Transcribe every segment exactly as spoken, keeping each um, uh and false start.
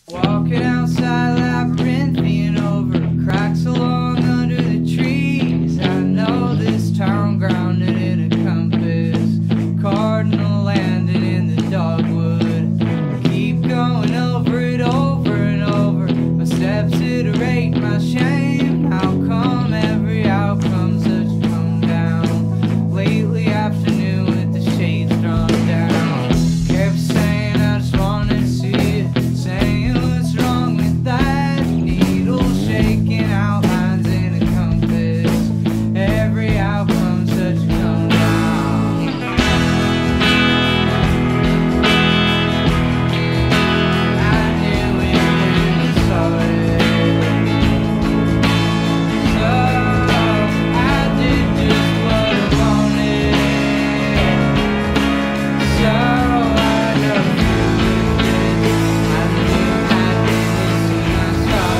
Walking outside labyrinthian over cracks along under the trees. I know this town grounded in a compass, cardinal landing in the dogwood. I keep going over it over and over. My steps iterate my shame. How come every outcome's such a come down? Lately afternoon with the shades drawn down. Kept saying I just wanted to see it, saying what's wrong with that? Needle shaking outlines in a compass. Every outcome's such a come down. I knew it when I saw it. So I did just what I wanted. So I go through with it. I knew happiness when I saw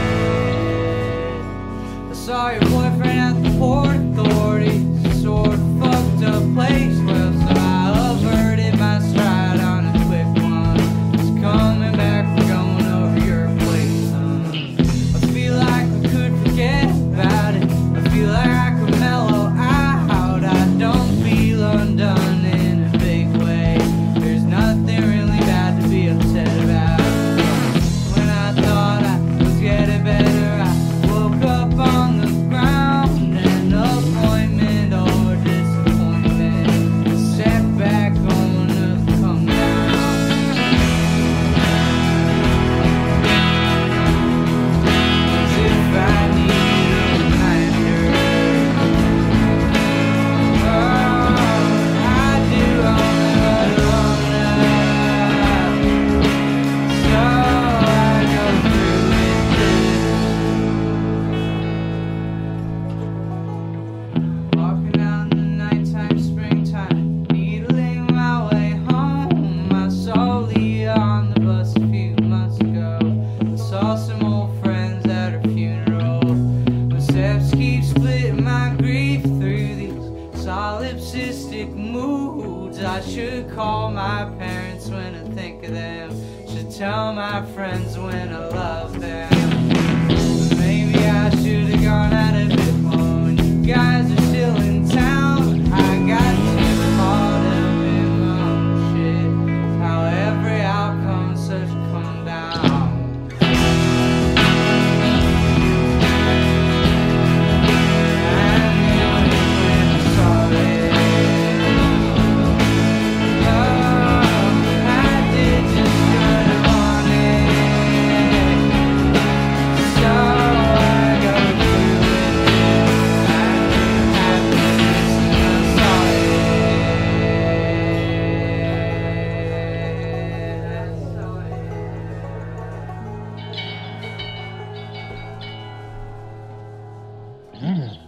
it. I saw your boyfriend at the Port Authority, sort of fucked up place. Well, so I averted my stride on a quick one. It's coming back, we're going over your place, son. I feel like I could forget about it. I feel like I could mellow out. I don't feel undone in a big way. There's nothing really bad to be upset about. When I thought I was getting better, I woke up on the ground. An appointment or disappointment, a setback on a come down. As if I need a reminder. Oh, I do only what I wanna. So I go through with this. Walking down the nighttime, springtime, needling my way home. I saw Leah on the bus a few months ago. I saw some old friends at her funeral. My steps keep splitting my grief through these solipsistic moods. I should call my parents when I think of them. Should tell my friends when I love them. Maybe I should have gone out a bit more when you guys are still in town. I got too caught up in my own shit. How every outcome's such a come down. I knew it when I saw it. Oh, I did just what I wanted. So I go through with it. I knew happiness when I saw it. I saw it. Mm.